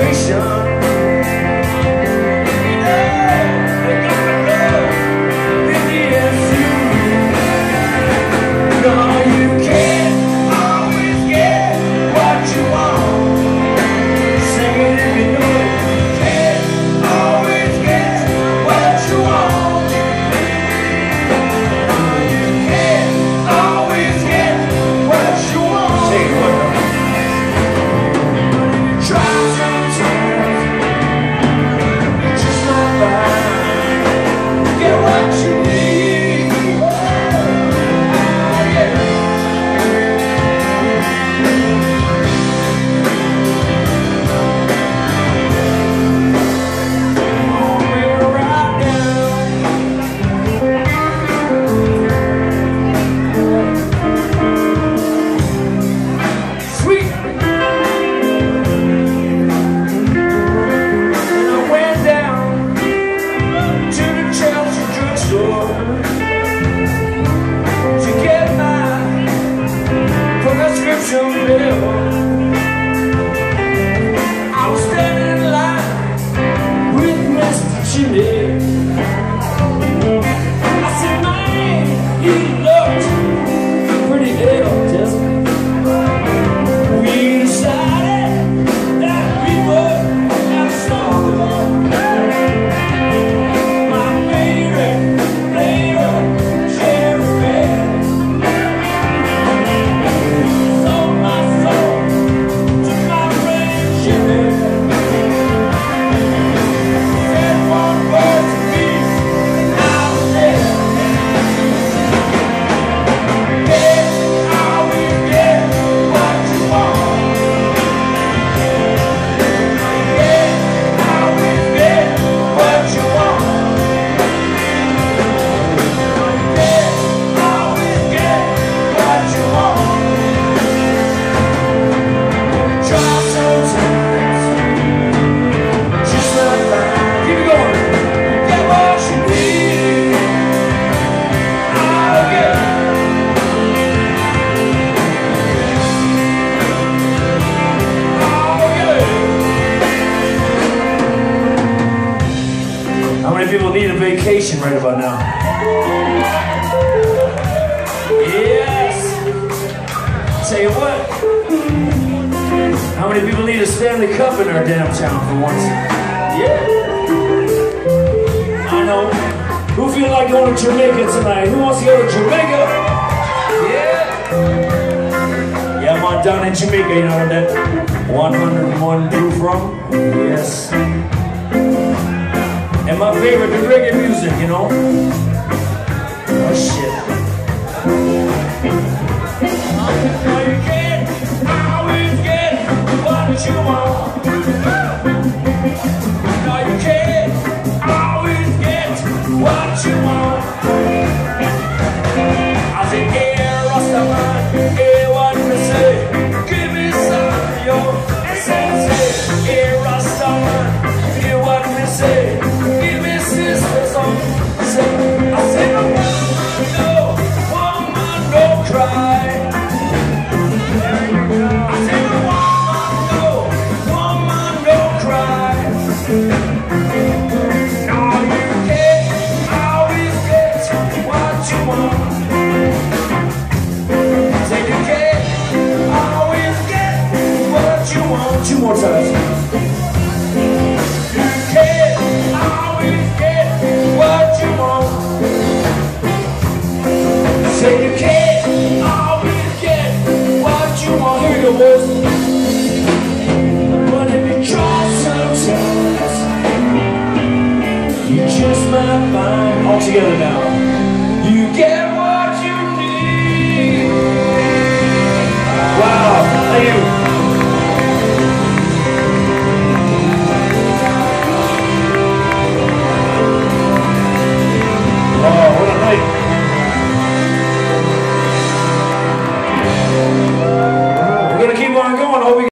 vacation. I was standing in line with Mr. Jimmy. I said, man, he looked pretty ill, doesn't he? We decided that we would have a song. My favorite flavor, cherry red. How many people need a vacation right about now? Yes! Tell you what, how many people need a Stanley Cup in our damn town for once? Yeah! I know. Who feel like going to Jamaica tonight? Who wants to go to Jamaica? Yeah! Yeah, I'm on down in Jamaica, you know, that 101 proof rum? Yes. And my favorite, the reggae music, you know? Oh, shit. Now you can't always get what you want. Now you can't always get what you want. I say, hey, Rastaman, hey, what me say? Give me some of your essence. Hey, Rastaman, hear what me say? I said, no, woman, don't cry. I said, woman, don't cry. No, you can't always get what you want. I said, you can't always get what you want. 2 more times. You can't always get what you want. Say you can't always get what you want. Here we go, boys. But if you try sometimes, you just might find. All together now. You get what you need. Wow, thank you. Oh, what a night. We're going to keep on going.